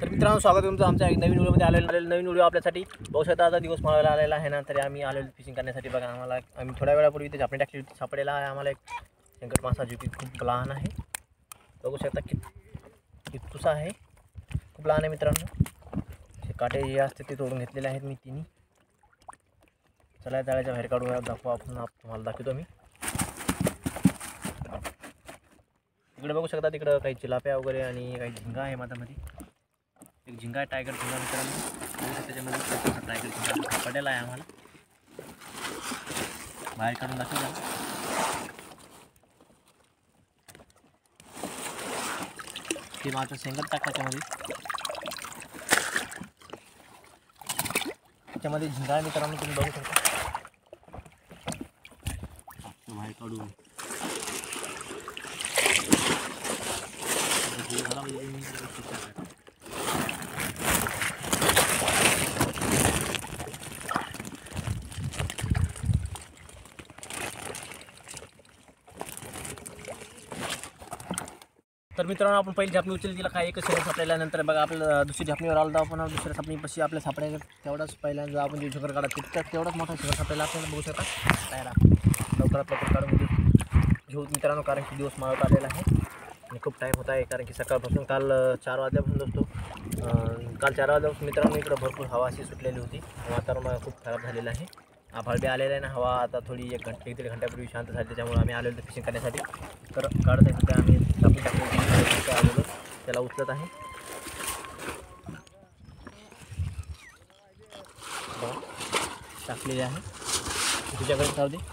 तर मित्रांनो, स्वागत आहे तुमचं आमच्या एक नवीन व्हिडिओमध्ये. नवीन व्हिडिओ आपल्यासाठी बघू शकता. आता दिवस माळायला आलेला आहे ना, तरी आम्ही आलेलो फिशिंग करण्यासाठी. बघा, आम्ही थोड्या वेळापूर्वी ते झापणी टाकली होती. सापडेला आहे आम्हाला एक संकट मासा, जो की खूप लहान आहे. बघू शकता कितूसा आहे, खूप लहान आहे मित्रांनो. हे काटे जे असते ते तोडून घेतलेले आहेत मी तिन्ही. चला जाळ्याच्या बाहेर काढूया, दाखवा आपण, तुम्हाला दाखवतो मी. तिकडे बघू शकता, तिकडं काही चिलाप्या वगैरे आणि काही झिंगा आहे माझ्यामध्ये. एक झिंगा आहे, टायगर झिंगा मित्रांनो. त्याच्यामध्ये टायगर झिंगा पडेला आहे आम्हाला. बाहेर काढून दाखवूया. ते माझं शेंगट टाक त्याच्यामध्ये. त्याच्यामध्ये झिंगा आहे मित्रांनो, तुम्ही बघू शकता. बाहेर काढून तर मित्रांनो, आपण पहिली झापणी उचलली, तिला काय एकच शेंगट सापडल्यानंतर बघा आपल्याला दुसरी झापणीवर आलो. आपण दुसऱ्या झापणीपाशी आपल्या सापडायला तेवढाच पहिल्यांदा आपण जे झुकर काढत तेवढाच मोठा शेंगट सापडायला आपल्याला. बघू शकता, तयार लवकरात लवकर काढून घेऊ मित्रांनो, कारण की दिवस माळत आलेला आहे आणि खूप टाईम होत आहे. कारण की सकाळपासून काल 4 वाजल्यापासून असतो. काल 4 वाजल्यापासून मित्रांनो इकडं भरपूर हवा अशी सुटलेली होती. वातावरण खूप खराब झालेलं आहे. आभाळ बी आलेला आहे ना. हवा आता थोडी 1-1.5 घंट्यापूर्वी शांत झाली. त्याच्यामुळे आम्ही आलेलो फिशिंग करण्यासाठी. तर काढत आहे सध्या आम्ही टाकून आलेलो, त्याला उचलत आहे. टाकलेले आहे, तुझ्याकडे जाऊ दे.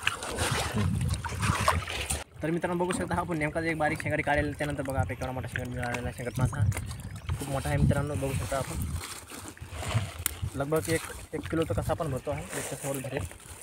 तर मित्रांनो, बघू शकता, आपण नेमकाच एक बारीक शेंगाडी काढलेला. त्यानंतर बघा आपल्या केवढा मोठा शेंगाडी मिळालेला शेंगट मासा. खूप मोठा आहे मित्रांनो, बघू शकता आपण. लगभग एक किलोचा कसा पण भरतो आहे. त्याच्यासमोर भरेल.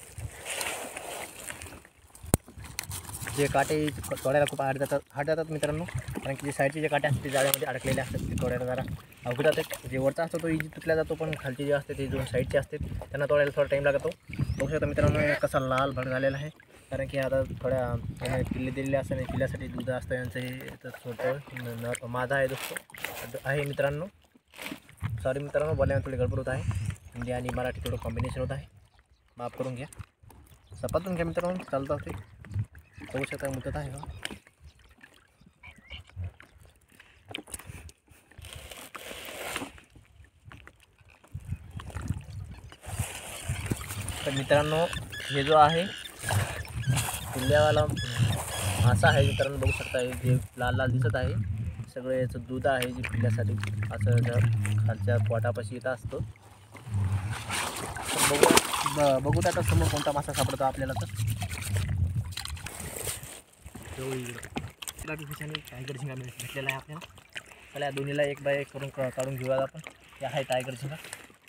जे काटे तोडायला खूप हाड जातात मित्रांनो, कारण की जे साईडचे जे काटे असतात ते जाळ्यामध्ये अडकलेले असतात. ते तोडायला जरा अवघड जातात. जे वरचा असतो तो इजी तुटला जातो, पण खालचे जे असते ते जो साईडचे असते त्यांना तोडायला थोडा टाईम लागतो. बघू शकता मित्रांनो, कसा लाल भड झालेला आहे. कारण की आता थोड्या पिल्ले दिलेले असतं आणि पिल्ल्यासाठी दूध असतं यांचं. हे तर छोटं माझा आहे दोस्तो आहे मित्रांनो. सॉरी मित्रांनो, बोलायला थोडी गडबड होत आहे. हिंदी आणि मराठी थोडं कॉम्बिनेशन होत आहे, माफ करून घ्या. सपातून घ्या मित्रांनो, चालतं ते. बघू शकता मुदत आहे का. तर मित्रांनो, हे जो आहे पिल्ल्यावाला मासा आहे मित्रांनो, बघू शकता. हे जे लाल लाल दिसत आहे सगळं याचं दूध आहे, जे पिल्ल्यासाठी असं खालच्या पोटापाशी येत असतो. तर बघू आता समोर कोणता मासा सापडतो आपल्याला. तर टायगर झिंगा भेटलेला आहे आपल्याला. चला दोन्हीला 1 बाय 1 करून काढून घेऊया आपण. हे आहे टायगर झिंगा,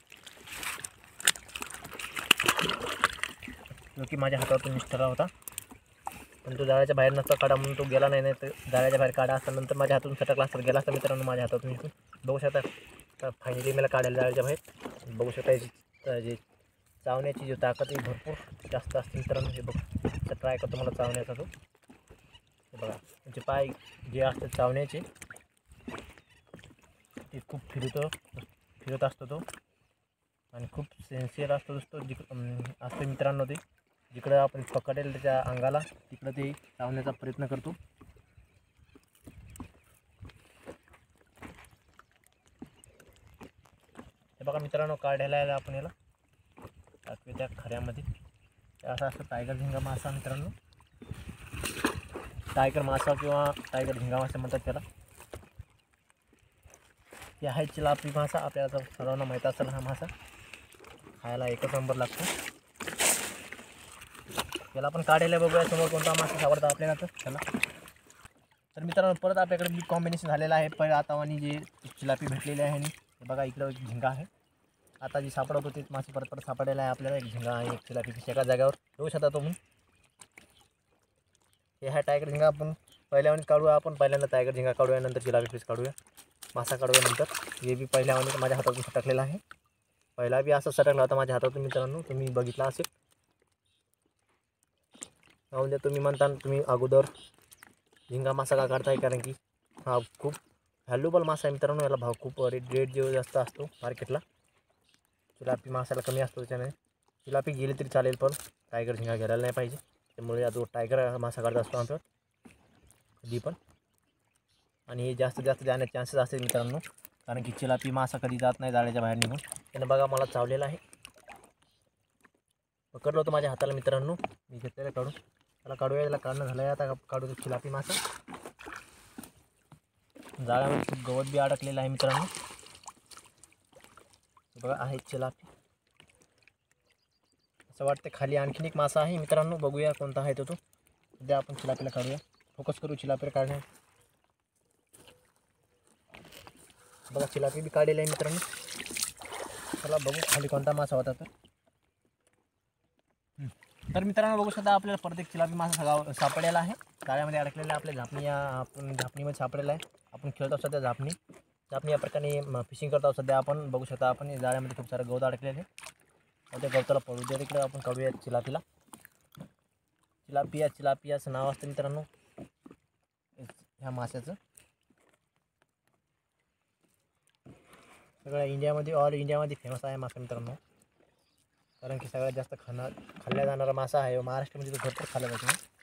जो की माझ्या हातातून निष्ठरा होता, पण तो जाळ्याच्या बाहेर नसता काढा म्हणून तो गेला नाही. तर जाळ्याच्या बाहेर काढा असता नंतर माझ्या हातून सटकला असता, गेला असता मित्रांनो माझ्या हातातून इथून. बघू शकता, तर फायनली मला काढायला जाळ्याच्या बाहेर. बघू शकता याची जे चावण्याची जी ताकद आहे भरपूर जास्त असते मित्रांनो. हे बघा, तर ट्राय करतो मला चावण्याचा तो. हे बघा, म्हणजे पाय जे असतात चावण्याचे ते खूप फिरत असतो तो, आणि खूप सेन्सिअर असतो दोस्तो. असतो मित्रांनो ते. जिकडं आपण पकडेल त्याच्या अंगाला तिकडं ते चावण्याचा प्रयत्न करतो. हे बघा मित्रांनो, काढायला आपण याला टाकू त्या खऱ्यामध्ये. असा असतो टायगर झिंगा मासा मित्रांनो. टायगर मासा किंवा टायगर झिंगा मासा म्हणतात त्याला. हे आहे चिलापी मासा. आपल्याला सर्वांना माहीत असेल हा मासा खायला एकच नंबर लागतो. त्याला आपण काढायला बघूया समोर कोणता मासा सापडतो आपल्याला. तर त्याला तर मित्रांनो, परत आपल्याकडे बिग कॉम्बिनेशन झालेलं आहे. पहिलं आता आणि जे चिलापी भेटलेले आहे. आणि हे बघा, इकडं एक झिंगा आहे. आता जी सापडत होती मासे परत सापडायला आहे आपल्याला. एक झिंगा आणि एक चिलापी एका जागेवर येऊ शकता तुम्ही. हे आहे टायगर झिंगा. आपण पहिल्यावर काढूया. आपण पहिल्यांदा टायगर झिंगा काढूया, नंतर चिलापी फिश काढूया, मासा काढूया नंतर. हे बी पहिल्यावर माझ्या हातातून सटकलेला आहे. पहिला बी असं सटकला होता माझ्या हातातून मित्रांनो, तुम्ही बघितला असेल. म्हणजे तुम्ही म्हणता तुम्ही अगोदर झिंगा मासा का काढताय, कारण की हा खूप व्हॅल्युबल मासा आहे मित्रांनो. याला भाव खूप रेट जो जास्त असतो मार्केटला. चिलापी मासाला कमी असतो, त्याच्याने चिलापी गेली तरी चालेल, पण टायगर झिंगा घ्यायला नाही पाहिजे. त्यामुळे आता टायगर मासा काढत असतो आमचं कधी पण. आणि हे जास्त जाण्याचे चान्सेस असतात मित्रांनो, कारण की चिलापी मासा कधी जात नाही जाळ्याच्या बाहेर निघून. त्यानं बघा मला चावलेला आहे, पकडलं होतं माझ्या हाताला मित्रांनो. मी घेतलेलं काढून. त्याला काढूया, त्याला काढणं झालं आहे. आता काढू चिलापी मासा. जाळ्यामध्ये खूप गवत बी अडकलेलं आहे मित्रांनो. बघा आहे चिलापी. असं वाटतं खाली आणखीन एक मासा आहे मित्रांनो. बघूया कोणता आहे तो. सध्या आपण चिलापीला काढूया, फोकस करू चिलापीला काढण्यात. बघा चिलापी बी काढलेला आहे मित्रांनो. चला बघू खाली कोणता मासा होता तर मित्रांनो बघू शकता आपल्याला परत एक चिलापी मासा सापडलेला आहे. जाळ्यामध्ये अडकलेला आपल्या झापणी, आपण झापणीमध्ये सापडलेला आहे. आपण खेळत आहोत सध्या झापणी या प्रकारे फिशिंग करत आहोत सध्या. आपण बघू शकता आपण जाळ्यामध्ये खूप सारं गवत अडकलेलं आहे. त्या गवताला पडू द्या तिकडे. आपण काढूया चिलापीला. चिलापियाचं नाव असतं मित्रांनो ह्या माशाचं. सगळ्या इंडियामध्ये, ऑल इंडियामध्ये फेमस आहे मासा मित्रांनो, कारण की सगळ्यात जास्त खाल्ला जाणारा मासा आहे. महाराष्ट्रामध्ये तो भरपूर खाल्ला जातो.